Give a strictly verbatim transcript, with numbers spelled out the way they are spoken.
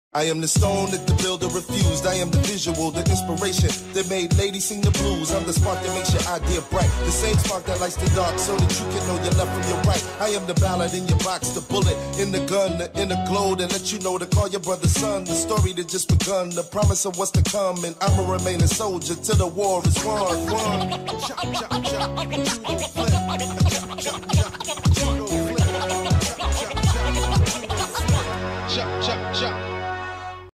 I am the stone that the builder refused. I am the visual, the inspiration that made ladies sing the blues. I'm the spark that makes your idea bright. The same spark that lights the dark so that you can know your left from your right. I am the ballad in your box, the bullet in the gun, the inner glow that let you know to call your brother son. The story that just begun, the promise of what's to come. And I'ma remain a soldier till the war is won. Won. Chop, chop, chop. Chop, chop, chop.